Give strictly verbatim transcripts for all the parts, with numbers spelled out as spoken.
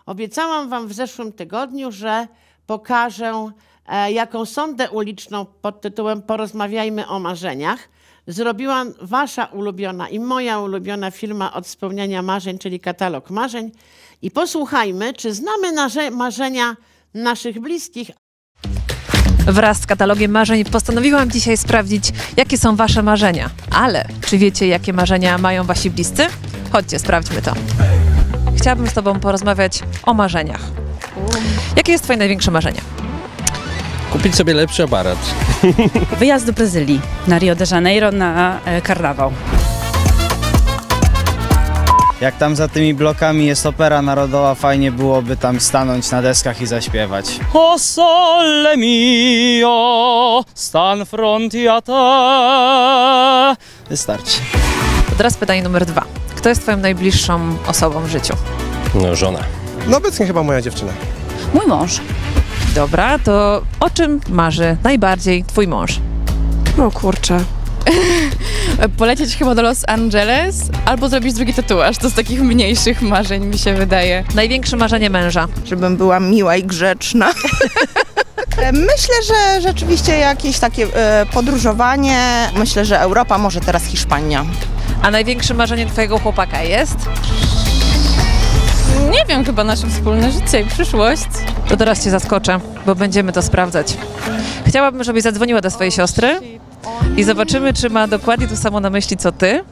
Obiecałam wam w zeszłym tygodniu, że pokażę, e, jaką sondę uliczną pod tytułem Porozmawiajmy o marzeniach zrobiła wasza ulubiona i moja ulubiona firma od spełniania marzeń, czyli Katalog Marzeń. I posłuchajmy, czy znamy nasze marzenia naszych bliskich. Wraz z katalogiem marzeń postanowiłam dzisiaj sprawdzić, jakie są wasze marzenia. Ale czy wiecie, jakie marzenia mają wasi bliscy? Chodźcie, sprawdźmy to. Chciałabym z tobą porozmawiać o marzeniach. Jakie jest twoje największe marzenie? Kupić sobie lepszy aparat. Wyjazd do Brazylii, na Rio de Janeiro, na e, karnawał. Jak tam za tymi blokami jest opera narodowa, fajnie byłoby tam stanąć na deskach i zaśpiewać. O sole mio, stan fronti a te. Wystarczy. To teraz pytanie numer dwa. Kto jest twoją najbliższą osobą w życiu? No, żona. No obecnie chyba moja dziewczyna. Mój mąż. Dobra, to o czym marzy najbardziej twój mąż? O kurczę. Polecieć chyba do Los Angeles albo zrobić drugi tatuaż. To z takich mniejszych marzeń mi się wydaje. Największe marzenie męża? Żebym była miła i grzeczna. Myślę, że rzeczywiście jakieś takie e, podróżowanie. Myślę, że Europa, może teraz Hiszpania. A największe marzenie twojego chłopaka jest? Nie wiem, chyba nasze wspólne życie i przyszłość. To teraz cię zaskoczę, bo będziemy to sprawdzać. Chciałabym, żebyś zadzwoniła do swojej siostry i zobaczymy, czy ma dokładnie to samo na myśli, co ty.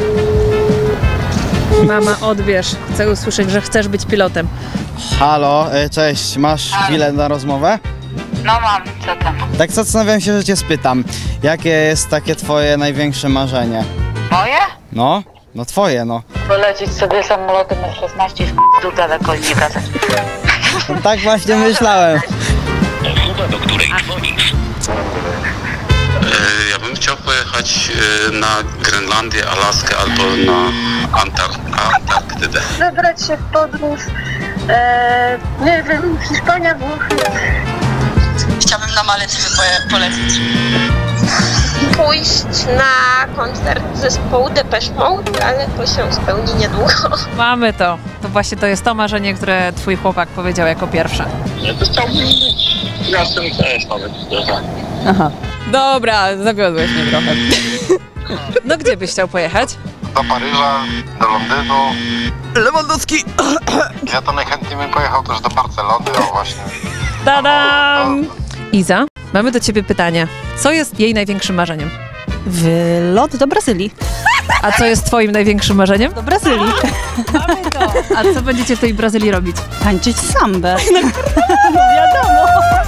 Mama, odbierz. Chcę usłyszeć, że chcesz być pilotem. Halo, cześć, masz chwilę na rozmowę? No mam, co tam? Tak zastanawiam się, że cię spytam, jakie jest takie twoje największe marzenie? Moje? No, no twoje, no. Polecieć sobie samolotem F szesnaście i tu daleko nie wracać. No tak właśnie myślałem. Osoba, do której dzwonisz. Ja bym chciał pojechać na Grenlandię, Alaskę albo na Antark- Antarktydę. Zabrać się w podróż, e, nie wiem, Hiszpania, Włochy. Chciałabym na Maledywy polecieć. Pójść na koncert zespołu Depeche Mode, ale to się spełni niedługo. Mamy to. To właśnie to jest to marzenie, które twój chłopak powiedział jako pierwsze. Ja to chciałbym być miastem też nawet. Aha. Dobra, zawiodłeś mnie trochę. No gdzie byś chciał pojechać? Do Paryża, do Londynu. Lewandowski! Ja to najchętniej bym pojechał też do Barcelony, o właśnie. Tadam! Iza, mamy do ciebie pytanie. Co jest jej największym marzeniem? Wylot do Brazylii. A co jest twoim największym marzeniem? Do Brazylii. Mamy to. A co będziecie w tej Brazylii robić? Tańczyć sambę. No, no wiadomo.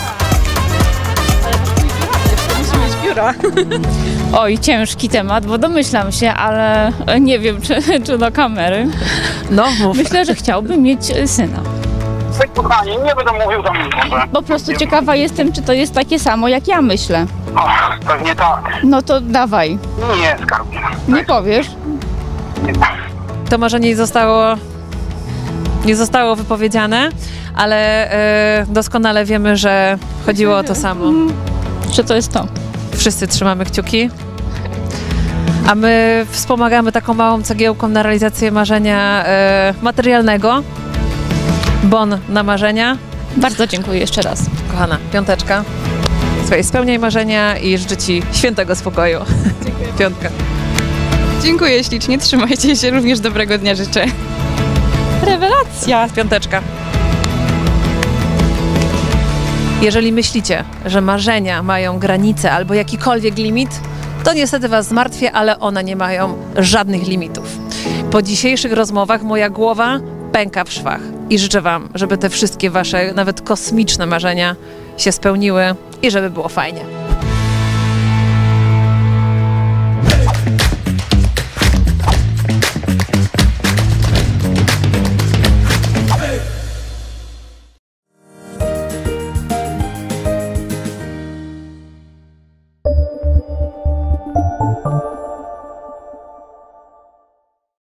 Musi mieć pióra. Oj, ciężki temat, bo domyślam się, ale nie wiem, czy, czy do kamery. No, mów. Myślę, że chciałbym mieć syna. Kochanie, nie będę mówił do mnie. Po prostu ciekawa jestem, czy to jest takie samo, jak ja myślę. O, pewnie tak. No to dawaj. Nie, skarbie. Nie powiesz? To marzenie nie zostało, nie zostało wypowiedziane, ale e, doskonale wiemy, że chodziło o to samo. Że to jest to. Wszyscy trzymamy kciuki, a my wspomagamy taką małą cegiełką na realizację marzenia e, materialnego. Bon na marzenia. Bardzo dziękuję jeszcze raz. Kochana, piąteczka. Słuchaj, spełniaj marzenia i życzę ci świętego spokoju. Dziękuję. Piątka. Dziękuję ślicznie, trzymajcie się, również dobrego dnia życzę. Rewelacja! Piąteczka. Jeżeli myślicie, że marzenia mają granice albo jakikolwiek limit, to niestety was zmartwię, ale one nie mają żadnych limitów. Po dzisiejszych rozmowach moja głowa pęka w szwach i życzę wam, żeby te wszystkie wasze, nawet kosmiczne marzenia się spełniły i żeby było fajnie.